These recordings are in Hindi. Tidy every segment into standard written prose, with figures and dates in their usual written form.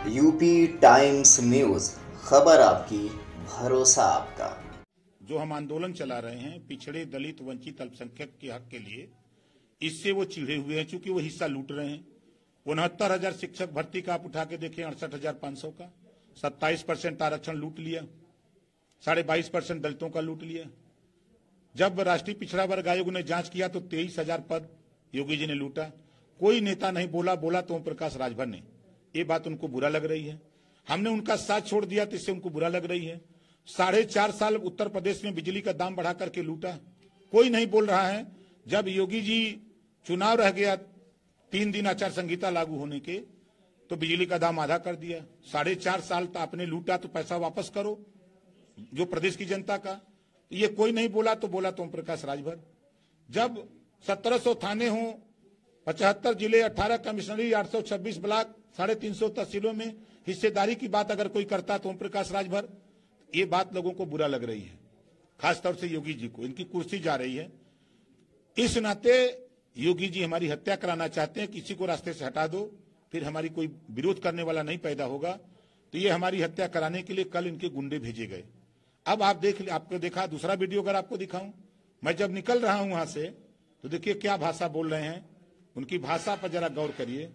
यूपी टाइम्स न्यूज, खबर आपकी, भरोसा आपका। जो हम आंदोलन चला रहे हैं पिछड़े दलित वंचित अल्पसंख्यक के हक के लिए, इससे वो चिढ़े हुए हैं क्योंकि वो हिस्सा लूट रहे हैं। 69,000 शिक्षक भर्ती का आप उठा के देखिए, 68,500 का 27% आरक्षण लूट लिया, 22.5% दलितों का लूट लिया। जब राष्ट्रीय पिछड़ा वर्ग आयोग ने जांच किया तो 23,000 पद योगी जी ने लूटा। कोई नेता नहीं बोला तो ओम प्रकाश राजभर ने। ये बात उनको बुरा लग रही है। हमने उनका साथ छोड़ दिया तो इससे उनको बुरा लग रही है। 4.5 साल उत्तर प्रदेश में बिजली का दाम बढ़ा करके लूटा, कोई नहीं बोल रहा है। जब योगी जी चुनाव रह गया 3 दिन आचार संहिता लागू होने के, तो बिजली का दाम आधा कर दिया। 4.5 साल तो आपने लूटा तो पैसा वापस करो जो प्रदेश की जनता का। ये कोई नहीं बोला तो ओम प्रकाश राजभर। जब 1700 थाने हों, 75 जिले, 18 कमिश्नरी, 826 ब्लॉक, 350 तहसीलों में हिस्सेदारी की बात अगर कोई करता तो ओम प्रकाश राजभर। ये बात लोगों को बुरा लग रही है, खासतौर से योगी जी को। इनकी कुर्सी जा रही है, इस नाते योगी जी हमारी हत्या कराना चाहते हैं। किसी को रास्ते से हटा दो, फिर हमारी कोई विरोध करने वाला नहीं पैदा होगा। तो ये हमारी हत्या कराने के लिए कल इनके गुंडे भेजे गए। अब आप आपको देखा दूसरा वीडियो अगर आपको दिखाऊं, मैं जब निकल रहा हूं वहां से, तो देखिए क्या भाषा बोल रहे हैं। उनकी भाषा पर जरा गौर करिए।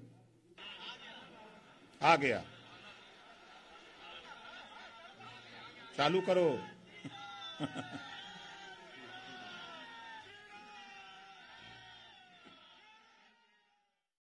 आ गया, चालू करो।